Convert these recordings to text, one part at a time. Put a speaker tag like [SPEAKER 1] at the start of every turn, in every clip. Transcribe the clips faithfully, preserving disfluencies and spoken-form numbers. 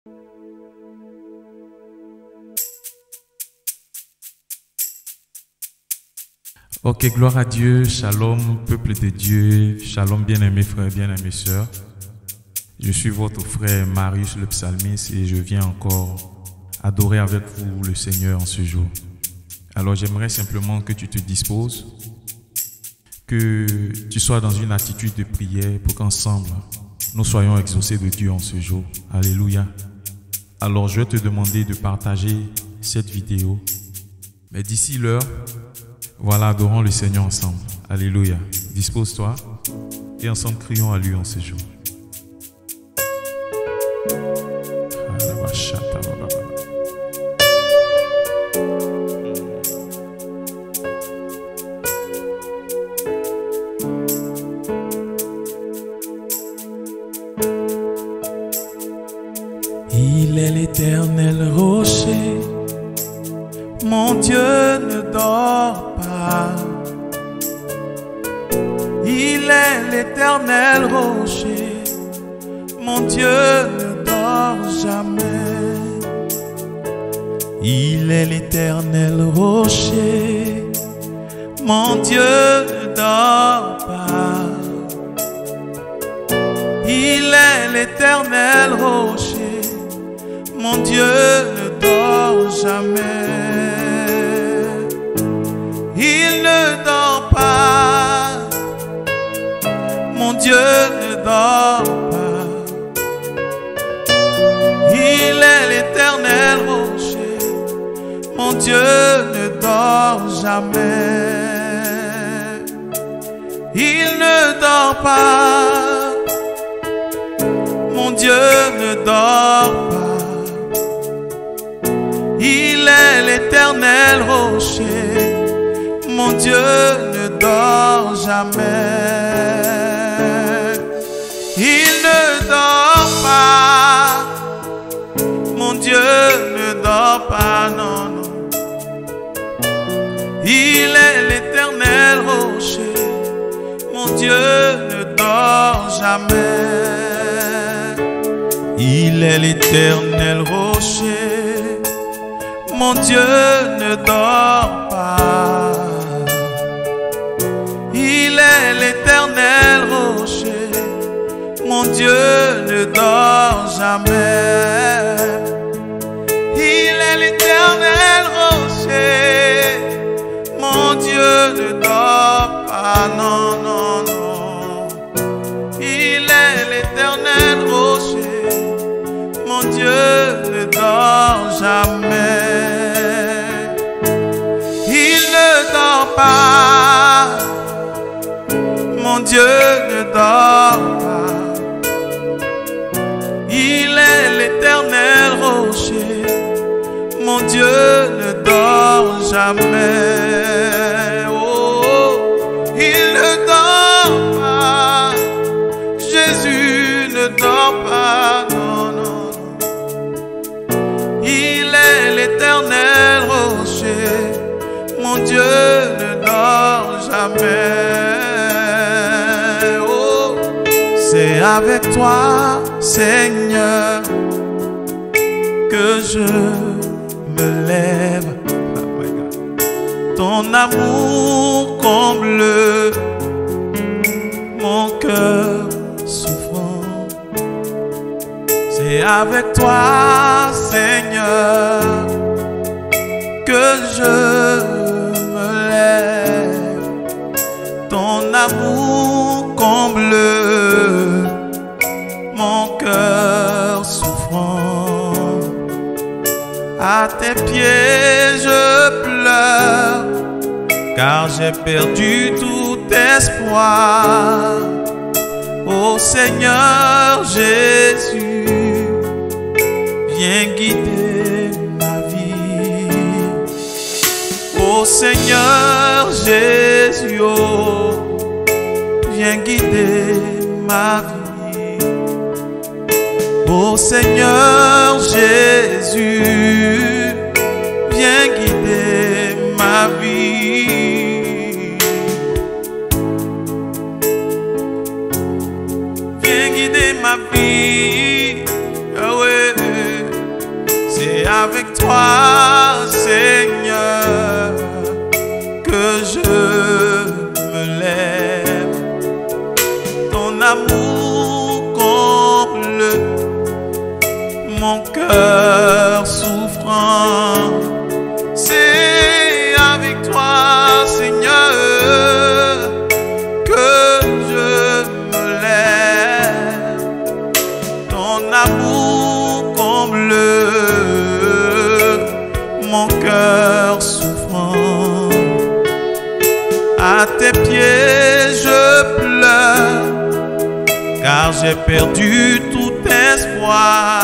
[SPEAKER 1] Ok, gloire à Dieu, shalom, peuple de Dieu, shalom, bien-aimés frères, bien-aimés sœurs. Je suis votre frère Marius le psalmiste et je viens encore adorer avec vous le Seigneur en ce jour. Alors j'aimerais simplement que tu te disposes, que tu sois dans une attitude de prière pour qu'ensemble nous soyons exaucés de Dieu en ce jour. Alléluia. Alors je vais te demander de partager cette vidéo. Mais d'ici l'heure, voilà, adorons le Seigneur ensemble. Alléluia. Dispose-toi et ensemble crions à lui en ce jour.
[SPEAKER 2] Il est l'éternel rocher, mon Dieu ne dort pas. Il est l'éternel rocher, mon Dieu ne dort jamais. Il est l'éternel rocher, mon Dieu ne dort pas. Il est l'éternel rocher, mon Dieu ne dort jamais. Il ne dort pas, mon Dieu ne dort pas. Il est l'éternel rocher, mon Dieu ne dort jamais. Il ne dort pas, mon Dieu ne dort pas. Il est l'éternel rocher, mon Dieu ne dort jamais. Il ne dort pas, mon Dieu ne dort pas, non, non. Il est l'éternel rocher, mon Dieu ne dort jamais. Il est l'éternel rocher, mon Dieu ne dort pas. Il est l'éternel rocher, mon Dieu ne dort jamais. Il est l'éternel rocher, mon Dieu ne dort pas, non, non, non. Il est l'éternel rocher, mon Dieu ne dort jamais. Il ne dort pas, mon Dieu ne dort pas. Il est l'éternel rocher, mon Dieu ne dort jamais. Oh, il ne dort pas, Jésus ne dort pas, non, non. Il est l'éternel rocher, mon Dieu ne dort jamais. Oh, c'est avec toi, Seigneur, que je me lève. Ton amour comble mon cœur souffrant. C'est avec toi, Seigneur, que je me lève. Ton amour comble mon cœur souffrant. À tes pieds je pleure, car j'ai perdu tout espoir. Ô Seigneur Jésus, viens guider ma vie. Ô Seigneur Jésus, oh, viens guider ma vie. Ô Seigneur Jésus, viens guider ma vie. Viens guider ma vie, Yahweh. avec toi, Seigneur, que je me lève. Ton amour comble mon cœur souffrant. C'est avec toi, Seigneur, que je me lève. Ton amour comble mon cœur souffrant. À tes pieds je pleure, car j'ai perdu tout espoir.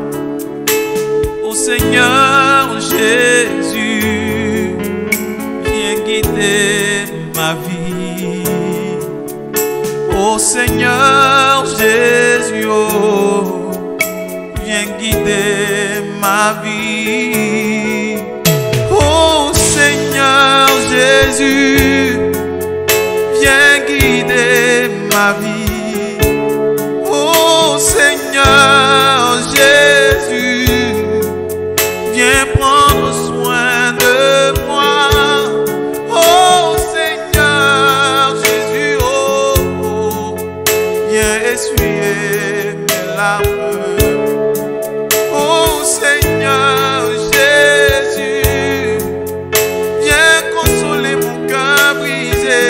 [SPEAKER 2] Ô Seigneur Jésus, viens guider ma vie. Ô Seigneur Jésus, oh, viens guider ma vie. Ô Seigneur Jésus, viens guider ma vie. Ô Seigneur Jésus, viens prendre soin de moi. Oh Seigneur Jésus, oh, oh, viens essuyer mes larmes. Oh Seigneur Jésus, viens consoler mon cœur brisé.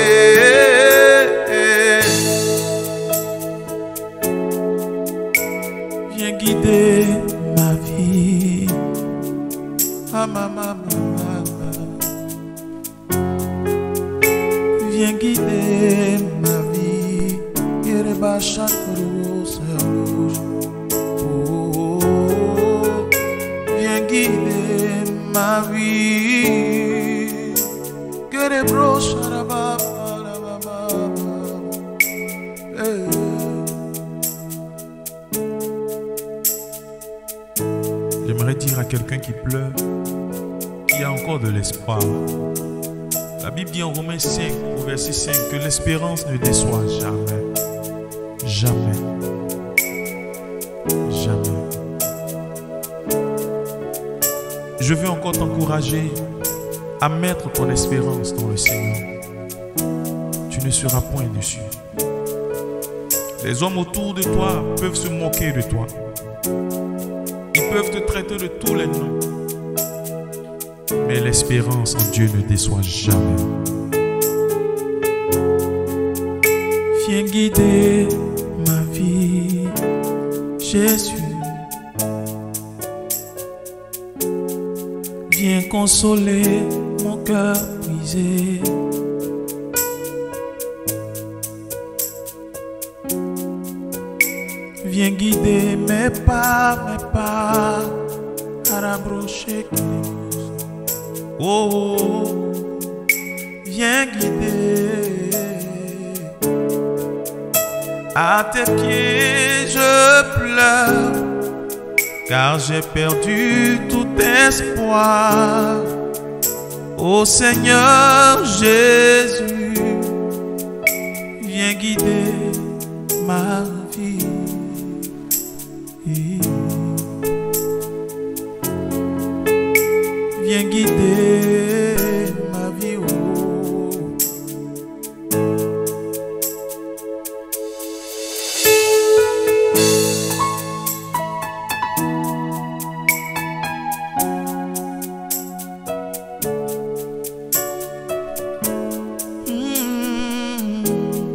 [SPEAKER 2] Viens guider ma vie. Ah, ma, ma, ma, ma, ma. Viens guider ma vie. Yereba chakro rouge. Oh, viens guider ma vie. Yerebro charaba.
[SPEAKER 1] J'aimerais dire à quelqu'un qui pleure qu'il y a encore de l'espoir. La Bible dit en Romains cinq, au verset cinq, que l'espérance ne déçoit jamais. Jamais. Jamais. Je veux encore t'encourager à mettre ton espérance dans le Seigneur. Tu ne seras point déçu. Les hommes autour de toi peuvent se moquer de toi. Ils peuvent te traiter de tous les noms. Mais l'espérance en Dieu ne déçoit jamais.
[SPEAKER 2] Viens guider ma vie, Jésus. Viens consoler mon cœur brisé. Viens guider mes pas, mes pas, à rabrocher. Oh, oh, viens guider. À tes pieds je pleure, car j'ai perdu tout espoir. Ô Seigneur Jésus, viens guider ma vie. Viens guider ma vie. Oh. Mm.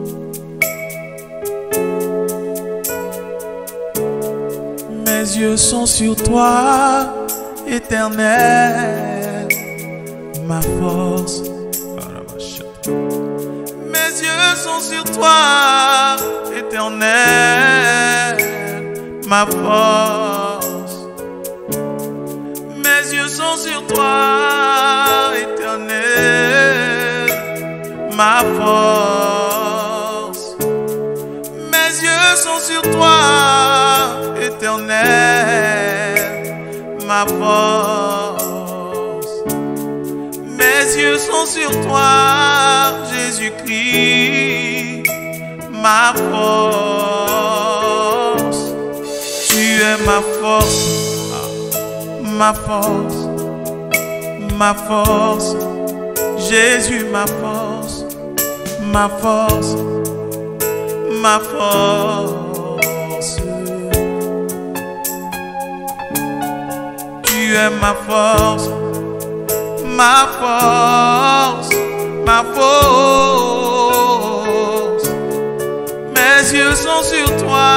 [SPEAKER 2] Mes yeux sont sur toi, Éternel, ma force. Mes yeux sont sur toi, Éternel, ma force. Mes yeux sont sur toi, Éternel, ma force. Mes yeux sont sur toi, Éternel, ma force. Mes yeux sont sur toi, Jésus-Christ, ma force. Tu es ma force, ma force, ma force, Jésus ma force, ma force, ma force. Tu es ma force, ma force, ma force. Mes yeux sont sur toi,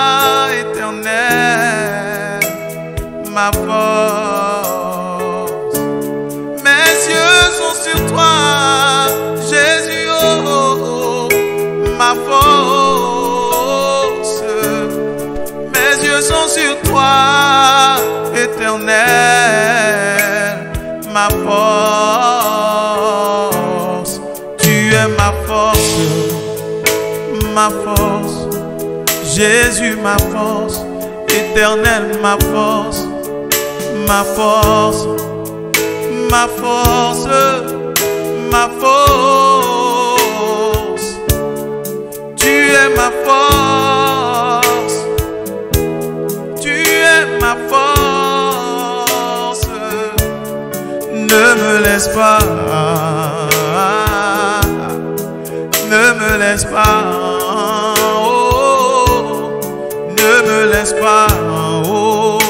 [SPEAKER 2] Éternel, ma force. Mes yeux sont sur toi, Jésus, oh, oh, oh, ma force. Mes yeux sont sur toi, Éternel, ma force. Tu es ma force, ma force, Jésus ma force, Éternel ma force, ma force, ma force, ma force. Tu es ma force, tu es ma force. Ne me laisse pas, ne me laisse pas, oh, ne me laisse pas, oh,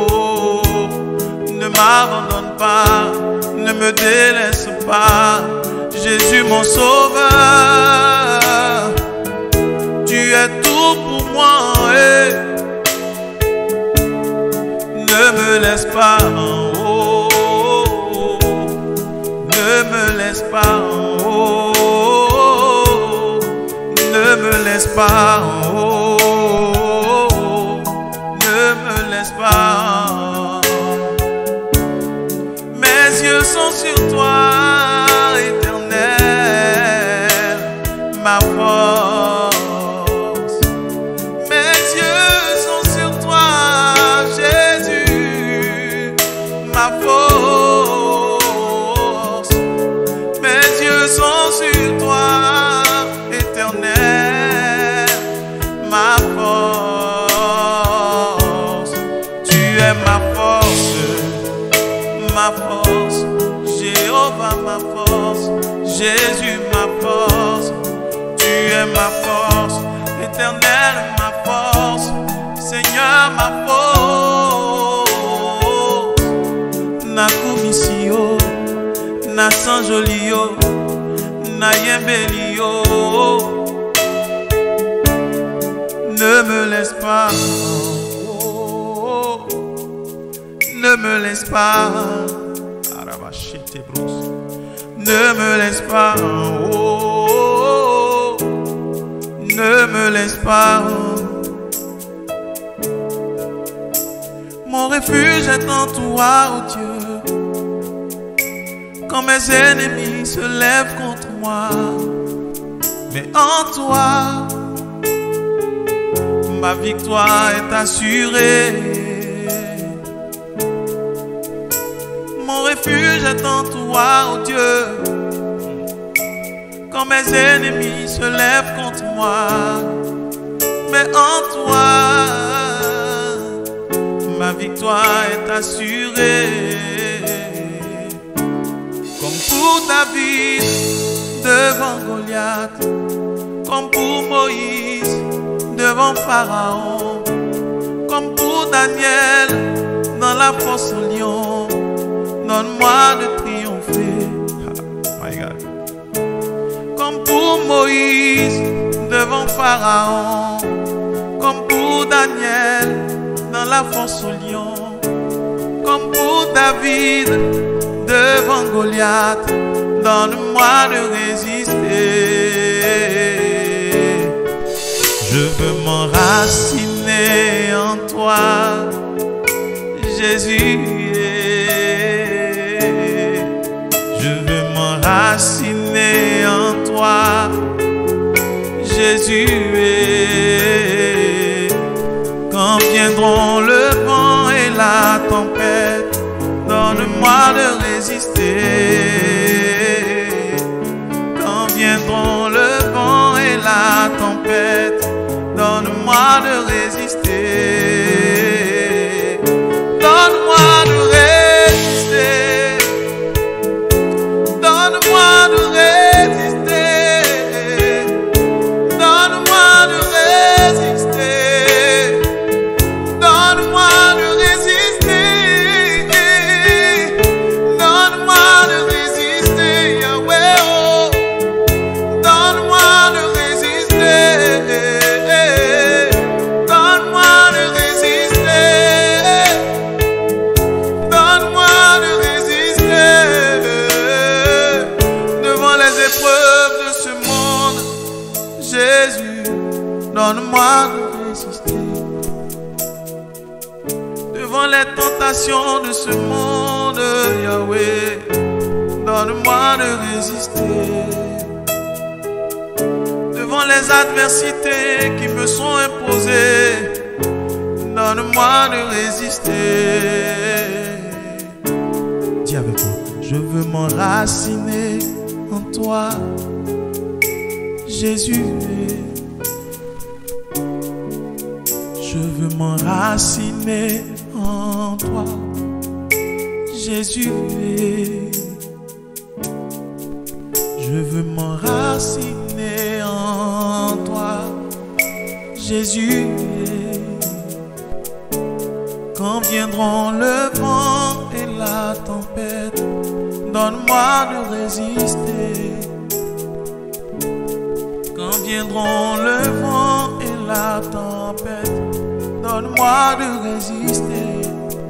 [SPEAKER 2] ne m'abandonne pas, ne me délaisse pas, Jésus mon sauveur, tu es tout pour moi, et ne me laisse pas, oh, ne me laisse pas, oh, ne me laisse pas, oh, ne me laisse pas. Mes yeux sont sur toi, Éternel, ma force. Mes yeux sont sur toi, Jésus, ma force. Mes yeux sont sur toi, Éternel, ma force. Tu es ma force, ma force, Jéhovah ma force, Jésus ma force. Tu es ma force, Éternel ma force, Seigneur ma force. Na komisio, na sanjolio, na yembelio. Ne me laisse pas, oh, ne me laisse pas, ne me laisse pas, oh, ne me laisse pas. Mon refuge est en toi, oh Dieu. Quand mes ennemis se lèvent contre moi, mais en toi, ma victoire est assurée. Mon refuge est en toi, oh Dieu. Quand mes ennemis se lèvent contre moi, mais en toi, ma victoire est assurée. Comme pour David devant Goliath, comme pour Moïse devant Pharaon, comme pour Daniel dans la fosse au lion. Donne-moi de triompher, oh my God. Comme pour Moïse devant Pharaon, comme pour Daniel dans la fosse au lion, comme pour David devant Goliath. Donne-moi de résister. Je veux m'enraciner en toi, Jésus. Je veux m'enraciner en toi, Jésus. Quand viendront le vent et la tempête, donne-moi de résister. Quand viendront le vent et la tempête, donne-moi de résister. Donne-moi de résister. donne-moi de résister. Devant les tentations de ce monde, Yahweh, donne-moi de résister. Devant les adversités qui me sont imposées, donne-moi de résister. Dis avec moi, je veux m'enraciner en toi, Jésus. Je veux m'enraciner en toi, Jésus. Je veux m'enraciner en toi, Jésus. Quand viendront le vent et la tempête, donne-moi de résister. Quand viendront le vent et la tempête, donne-moi de résister.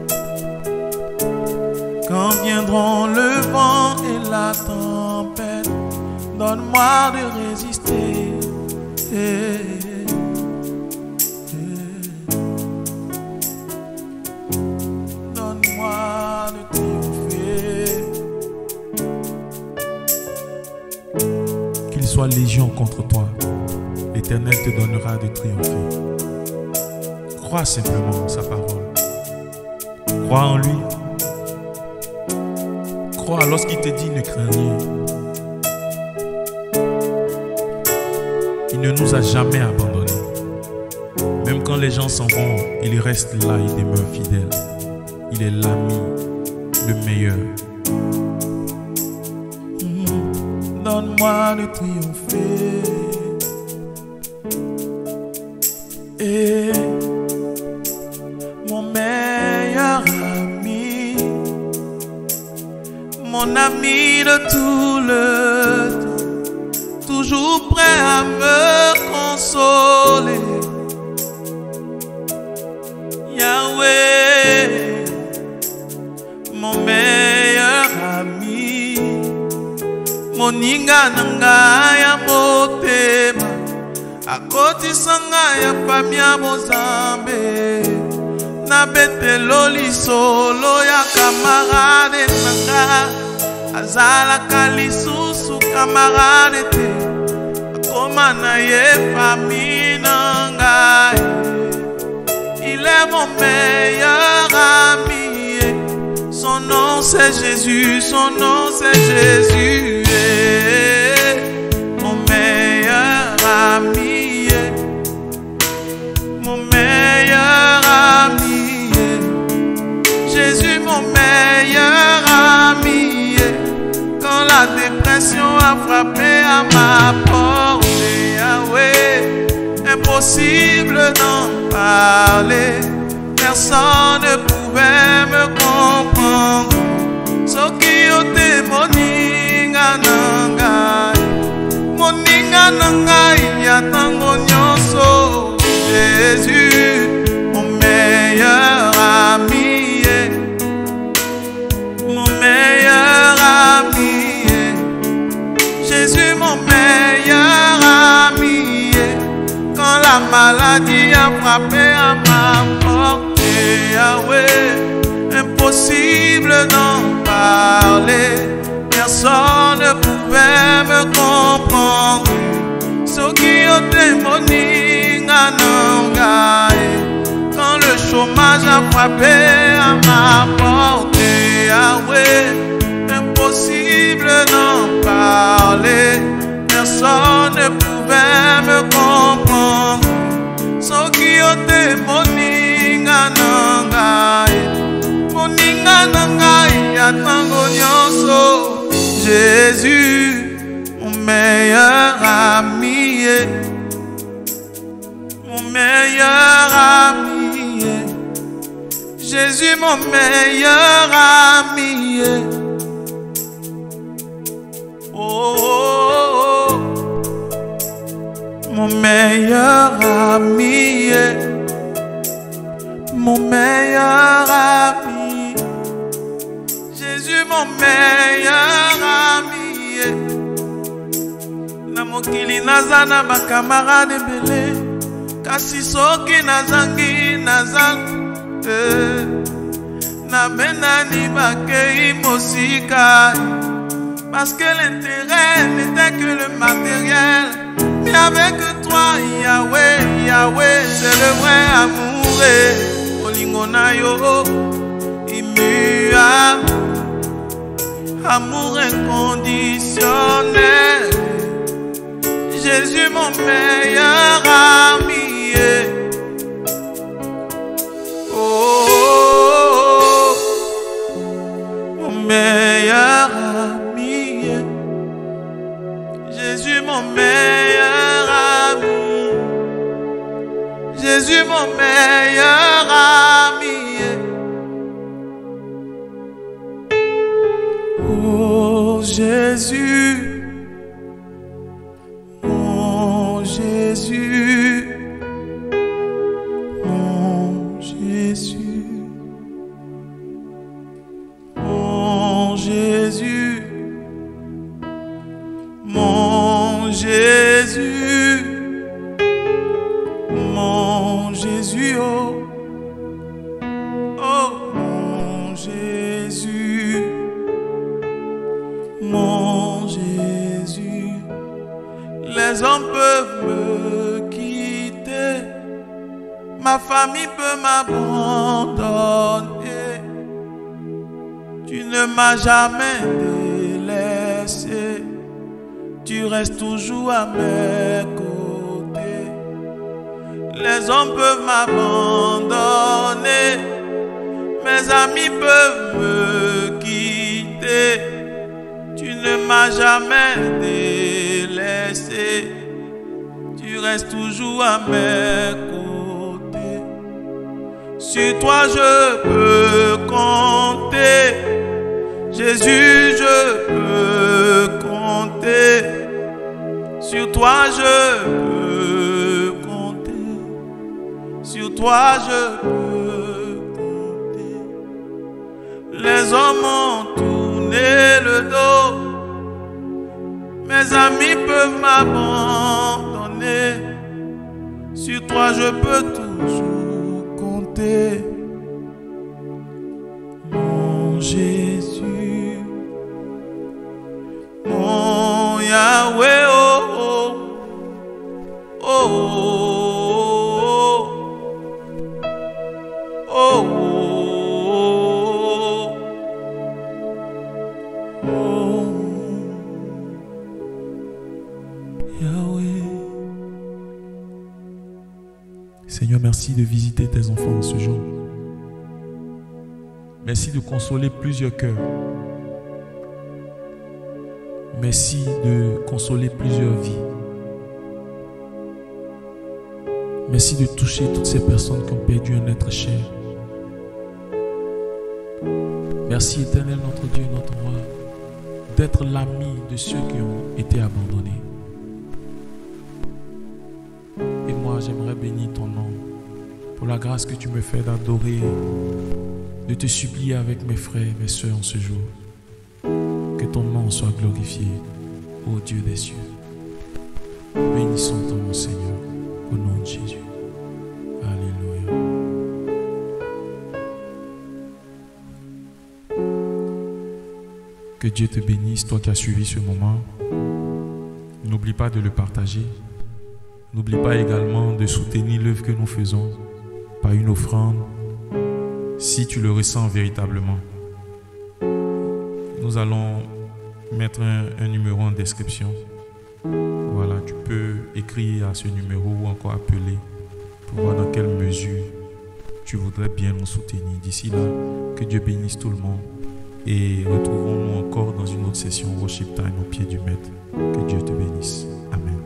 [SPEAKER 2] Quand viendront le vent et la tempête, donne-moi de résister. Eh, eh, eh. Donne-moi de triompher.
[SPEAKER 1] Qu'il soit légion contre toi, l'Éternel te donnera de triompher. Crois simplement en sa parole. Crois en lui. Crois lorsqu'il te dit ne crains rien. Il ne nous a jamais abandonnés. Même quand les gens s'en vont, il reste là, il demeure fidèle. Il est l'ami, le meilleur.
[SPEAKER 2] Mmh. Donne-moi de triompher. Et mon meilleur ami, mon ami de tout le temps, toujours prêt à me consoler. Yahweh, mon meilleur ami, mon ninga nanga ya motema, akoti sanga ya famia Mozambe, na betelo lisolo ya kamarade nanga, azalaka lisusu kamarade te, akoma na ye fami nanga. Il est mon meilleur ami, son nom c'est Jésus, son nom c'est Jésus. Mon meilleur ami, mon meilleur ami, Jésus mon meilleur ami. Quand la dépression a frappé à ma porte, Yahweh, impossible d'en parler, personne ne pouvait me comprendre. Soki ote moninga nanga, moninga nanga yatango nyonso. Jésus, mon meilleur ami, mon meilleur ami, Jésus mon meilleur ami. Quand la maladie a frappé à ma porte, Yahweh, impossible d'en parler, personne ne pouvait me comprendre. Soki ote moninga nanga, quand le chômage a frappé à ma porte, Yahweh, impossible d'en parler, personne ne pouvait me comprendre. Soki ote moninga nanga, moninga nanga yatango nyonso. Jésus, mon meilleur ami, mon meilleur ami, Jésus mon meilleur ami. Oh, oh, oh. Mon meilleur ami, mon meilleur ami, Jésus mon meilleur ami. Na mokili nazana ba camarade belé, kasi soki nazangi nazangi eh, namenani bakei mosika. Parce que l'intérêt n'était que le matériel. Mais avec toi, Yahweh, Yahweh, c'est le vrai amour. Olingona yo, immuable, amour inconditionnel. Jésus, mon meilleur ami. Oh, oh, oh, mon meilleur ami. Jésus, mon meilleur ami. Jésus, mon meilleur ami. Oh Jésus, mon Jésus, mon Jésus, mon Jésus, mon Jésus, mon Jésus, oh, oh, mon Jésus, mon Jésus. Les hommes peuvent me quitter, ma famille peut m'abandonner, tu ne m'as jamais délaissé. Tu restes toujours à mes côtés. Les hommes peuvent m'abandonner, mes amis peuvent me quitter. Tu ne m'as jamais délaissé. Tu restes toujours à mes côtés. Sur toi je peux compter. Jésus, je peux compter. Sur toi je peux compter. Sur toi je peux compter. Les hommes ont tourné le dos. Mes amis peuvent m'abandonner. Sur toi je peux toujours compter. Mon Jésus, mon Yahweh, oh, oh, oh, oh, oh, oh, oh, Yahweh.
[SPEAKER 1] Seigneur, merci de visiter tes enfants en ce jour. Merci de consoler plusieurs cœurs. Merci de consoler plusieurs vies. Merci de toucher toutes ces personnes qui ont perdu un être cher. Merci, Éternel, notre Dieu, notre Roi, d'être l'ami de ceux qui ont été abandonnés. Et moi, j'aimerais bénir ton nom pour la grâce que tu me fais d'adorer, de te supplier avec mes frères et mes soeurs en ce jour. Que ton nom soit glorifié, ô Dieu des cieux. Bénissons ton nom, Seigneur, au nom de Jésus. Alléluia. Que Dieu te bénisse, toi qui as suivi ce moment. N'oublie pas de le partager. N'oublie pas également de soutenir l'œuvre que nous faisons par une offrande, si tu le ressens véritablement. Nous allons mettre un, un numéro en description. Voilà, tu peux écrire à ce numéro ou encore appeler pour voir dans quelle mesure tu voudrais bien nous soutenir. D'ici là, que Dieu bénisse tout le monde et retrouvons-nous encore dans une autre session Worship Time au pied du Maître. Que Dieu te bénisse. Amen.